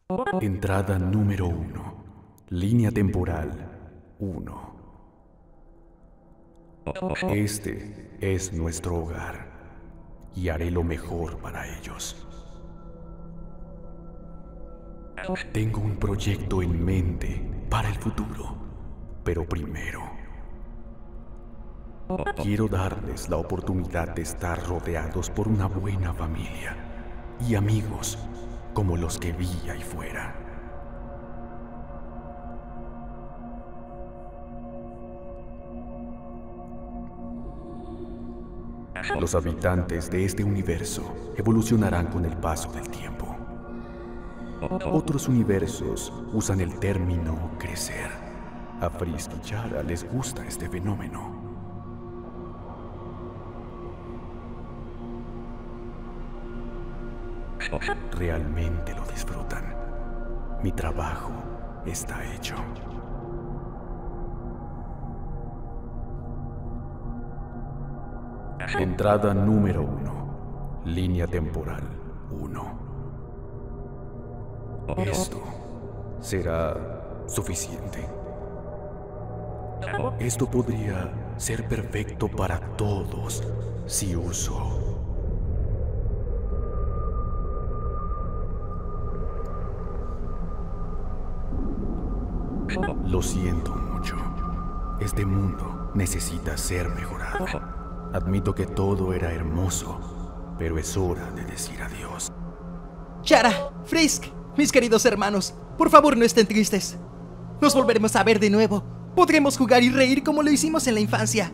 Entrada número 1. Línea temporal 1. Este es nuestro hogar y haré lo mejor para ellos. Tengo un proyecto en mente para el futuro, pero primero quiero darles la oportunidad de estar rodeados por una buena familia y amigos como los que vi ahí fuera. Los habitantes de este universo evolucionarán con el paso del tiempo. Otros universos usan el término crecer. A Frisk y Chara les gusta este fenómeno. Realmente lo disfrutan. Mi trabajo está hecho. Entrada número 1. Línea temporal 1. Esto será suficiente. Esto podría ser perfecto para todos si uso. Lo siento mucho. Este mundo necesita ser mejorado. Admito que todo era hermoso, pero es hora de decir adiós. Chara, Frisk, mis queridos hermanos, por favor no estén tristes. Nos volveremos a ver de nuevo. Podremos jugar y reír como lo hicimos en la infancia.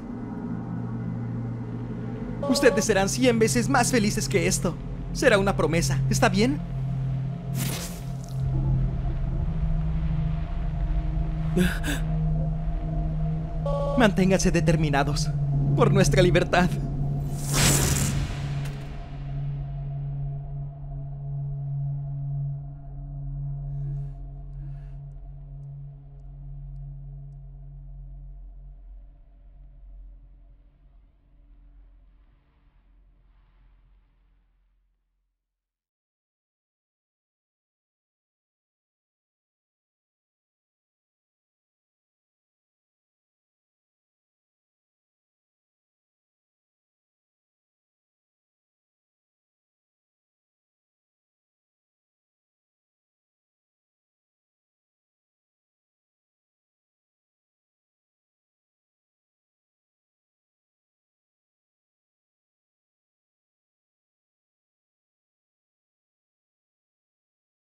Ustedes serán 100 veces más felices que esto. Será una promesa, ¿está bien? Manténganse determinados por nuestra libertad.